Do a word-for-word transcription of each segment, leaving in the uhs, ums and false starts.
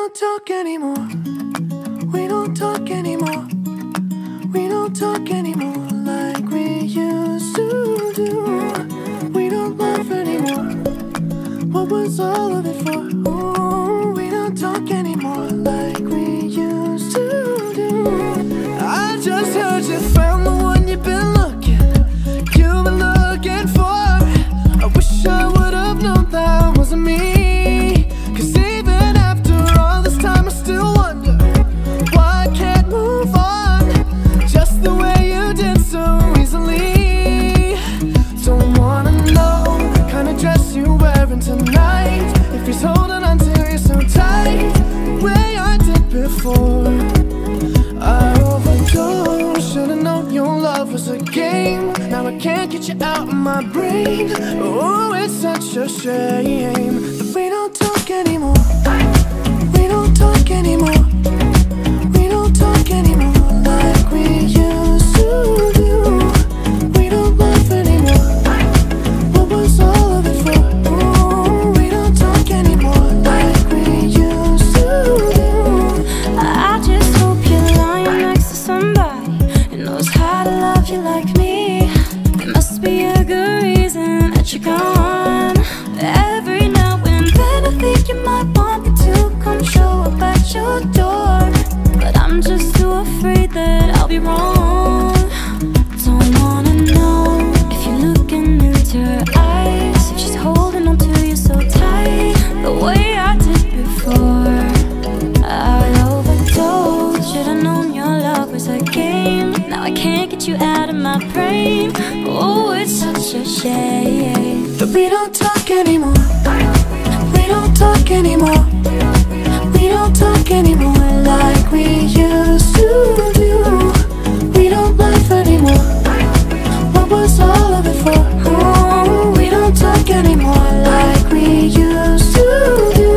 don't talk anymore. We don't talk anymore. We don't talk anymore like we used to do. We don't laugh anymore. What was all of it for? Ooh, we don't talk anymore like we used to do. I just heard you found the one you've been looking, you've been looking for. I wish I would have known that wasn't me. Cause even after all this time I still wonder why I can't move on just the way you did so easily. Don't wanna know the kind of dress you're wearing tonight, if he's holding on to you so tight the way I did before. I overdosed, should've known your love was a game. Now I can't get you out of my brain. Oh, it's such a shame that we don't talk anymore. We don't talk anymore. We don't talk anymore like we used to do. We don't laugh anymore. What was all of it for? Ooh, we don't talk anymore like we used to do. I just hope you're lying next to somebody who knows how to love you like me. There must be a good reason that you're gone. Every now and then I think you might want me to come show up at your door, but I'm just too afraid that I'll be wrong. Don't wanna know if you're looking into her eyes, if she's holding on to you so tight the way I did before. I overdosed, should've known your love was a game. Now I can't get you out of my brain. Oh, it's such a shame that we don't talk anymore. We don't talk anymore. We don't talk anymore like we used to do. We don't laugh anymore. What was all of it for? Oh, we don't talk anymore like we used to do.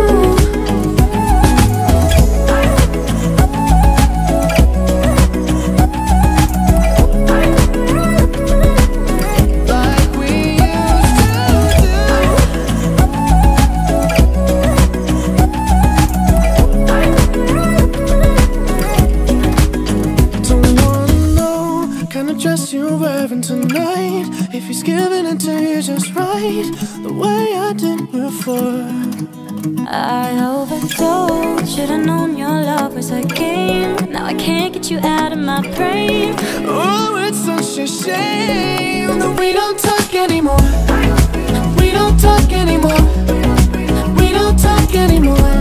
Dress you're wearing tonight, if he's giving it to you just right the way I did before. I overdosed, should've known your love was a game. Now I can't get you out of my brain. Oh, it's such a shame that we don't talk anymore. We don't talk anymore. We don't talk anymore